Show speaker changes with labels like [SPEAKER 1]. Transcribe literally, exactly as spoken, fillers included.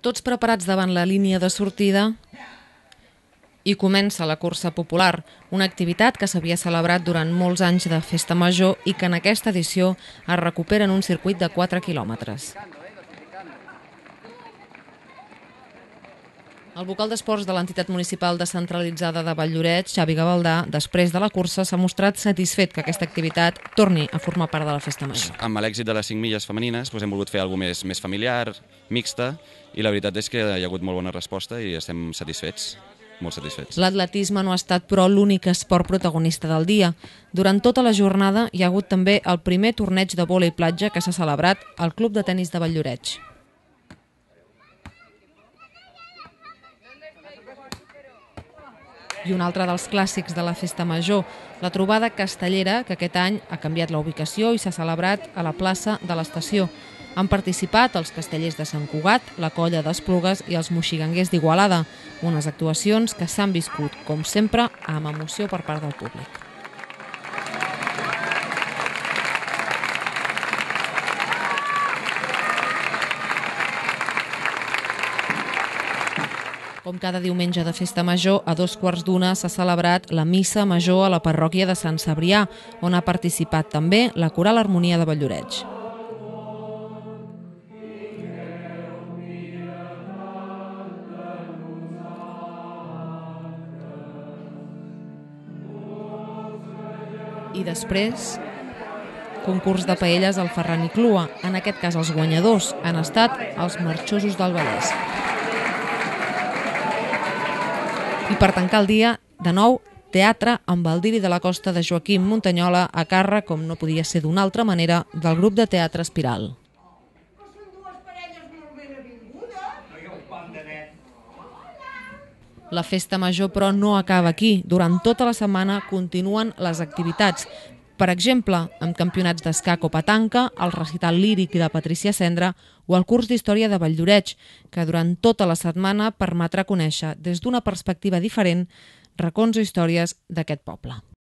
[SPEAKER 1] Tots preparats davant la línia de sortida i comença la cursa popular, una activitat que s'havia celebrat durant molts anys de festa major i que en aquesta edició es recupera en un circuit de quatre quilòmetres. El vocal d'esports de l'entitat municipal descentralitzada de Vall-lloret, Xavi Gavaldà, després de la cursa s'ha mostrat satisfet que aquesta activitat torni a formar part de la festa major.
[SPEAKER 2] Amb l'èxit de les cinc milles femenines hem volgut fer alguna cosa més familiar, mixta, i la veritat és que hi ha hagut molt bona resposta i estem satisfets, molt satisfets.
[SPEAKER 1] L'atletisme no ha estat, però, l'únic esport protagonista del dia. Durant tota la jornada hi ha hagut també el primer torneig de vòlei platja que s'ha celebrat al Club de Tenis de Vall-lloret. I un altre dels clàssics de la festa major, la trobada castellera, que aquest any ha canviat la ubicació i s'ha celebrat a la plaça de l'Estació. Han participat els castellers de Sant Cugat, la Colla d'Esplugues i els moxiganguers d'Igualada, unes actuacions que s'han viscut, com sempre, amb emoció per part del públic. Com cada diumenge de festa major, a dos quarts d'una s'ha celebrat la missa major a la parròquia de Sant Cebrià, on ha participat també la Coral Harmonia de Vall-lloret. I després, concurs de paelles al Ferran i Clua. En aquest cas, els guanyadors han estat els Marxosos del Vallès. I per tancar el dia, de nou, teatre amb el Diri de la Costa de Joaquim Montanyola a càrrec, com no podia ser d'una altra manera, del grup de teatre Espiral. La festa major, però, no acaba aquí. Durant tota la setmana continuen les activitats. Per exemple, amb campionats d'escac o petanca, el recital líric de Patricia Cendra o el curs d'història de Vall-lloret, que durant tota la setmana permetrà conèixer, des d'una perspectiva diferent, racons o històries d'aquest poble.